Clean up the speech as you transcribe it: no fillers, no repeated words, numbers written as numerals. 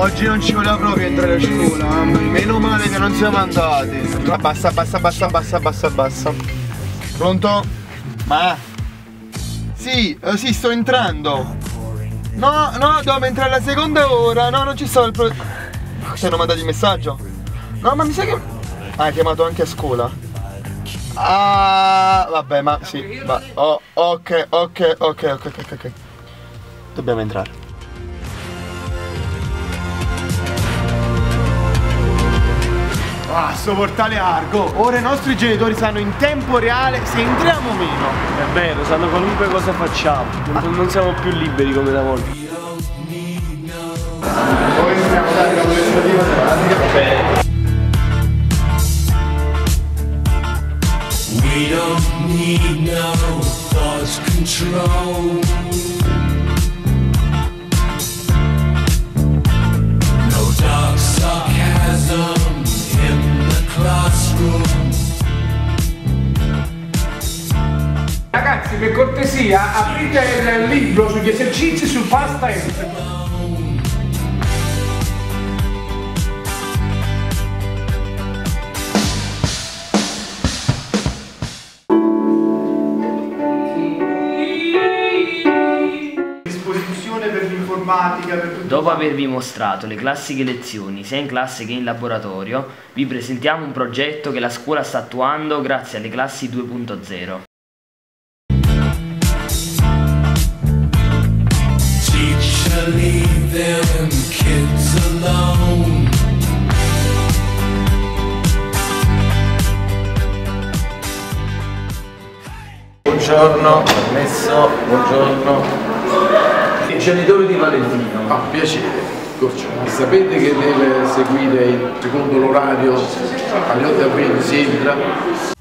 oggi non ci voleva proprio entrare a scuola, meno male che non siamo andati. Abbassa, abbassa, abbassa, abbassa, abbassa, abbassa. Pronto? Ma? Sì, sì, sto entrando. No, no, dobbiamo entrare alla seconda ora. No, non ci stava il Ti hanno mandato il messaggio? No, ma mi sa che... Ah, hai chiamato anche a scuola? Ah, vabbè, ma sì, va. Oh, ok. Dobbiamo entrare. Ah, sto portale Argo. Ora i nostri genitori sanno in tempo reale se entriamo o meno. È vero, sanno qualunque cosa facciamo. Non siamo più liberi come una volta. Poi stiamo dando la presentativa tematica. We don't need no thought control. No dark sarcasm in the classroom. Ragazzi, per cortesia, aprite il libro sugli esercizi sul past tense. Per l'informatica, per tutto. Dopo avervi mostrato le classiche lezioni sia in classe che in laboratorio, vi presentiamo un progetto che la scuola sta attuando grazie alle classi 2.0. Teacher, leave them kids alone. Buongiorno, permesso, buongiorno. Genitore di Valentino. Ah, piacere. Sapete che deve seguire secondo l'orario alle 8:20 si entra?